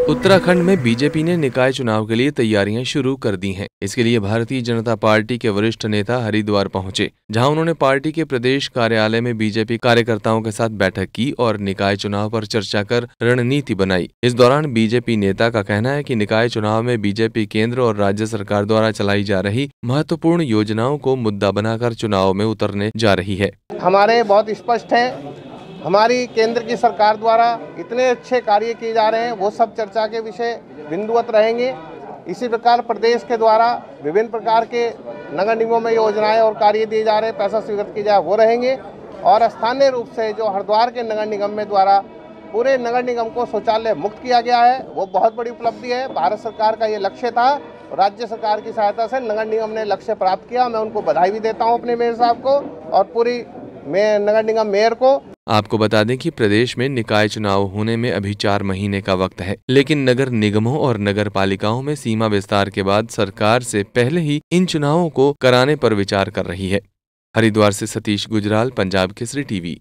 उत्तराखंड में बीजेपी ने निकाय चुनाव के लिए तैयारियां शुरू कर दी हैं। इसके लिए भारतीय जनता पार्टी के वरिष्ठ नेता हरिद्वार पहुंचे, जहां उन्होंने पार्टी के प्रदेश कार्यालय में बीजेपी कार्यकर्ताओं के साथ बैठक की और निकाय चुनाव पर चर्चा कर रणनीति बनाई। इस दौरान बीजेपी नेता का कहना है कि निकाय चुनाव में बीजेपी केंद्र और राज्य सरकार द्वारा चलाई जा रही महत्वपूर्ण योजनाओं को मुद्दा बनाकर चुनाव में उतरने जा रही है। हमारे बहुत स्पष्ट है, हमारी केंद्र की सरकार द्वारा इतने अच्छे कार्य किए जा रहे हैं, वो सब चर्चा के विषय बिंदुवत रहेंगे। इसी प्रकार प्रदेश के द्वारा विभिन्न प्रकार के नगर निगमों में योजनाएं और कार्य दिए जा रहे हैं, पैसा स्वीकृत किया जाए, वो रहेंगे। और स्थानीय रूप से जो हरिद्वार के नगर निगम में द्वारा पूरे नगर निगम को शौचालय मुक्त किया गया है, वो बहुत बड़ी उपलब्धि है। भारत सरकार का ये लक्ष्य था, राज्य सरकार की सहायता से नगर निगम ने लक्ष्य प्राप्त किया। मैं उनको बधाई भी देता हूँ, अपने मेयर साहब को और पूरी नगर निगम मेयर को। आपको बता दें कि प्रदेश में निकाय चुनाव होने में अभी 4 महीने का वक्त है, लेकिन नगर निगमों और नगर पालिकाओं में सीमा विस्तार के बाद सरकार से पहले ही इन चुनावों को कराने पर विचार कर रही है। हरिद्वार से सतीश गुजराल, पंजाब केसरी टीवी।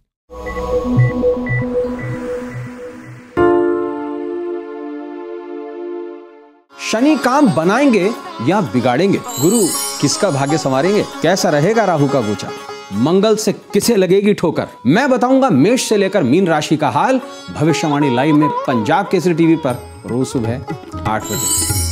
शनि काम बनाएंगे या बिगाड़ेंगे? गुरु किसका भाग्य संवारेंगे? कैसा रहेगा राहु का गोचा? मंगल से किसे लगेगी ठोकर? मैं बताऊंगा मेष से लेकर मीन राशि का हाल भविष्यवाणी लाइव में पंजाब केसरी टीवी पर रोज सुबह 8 बजे।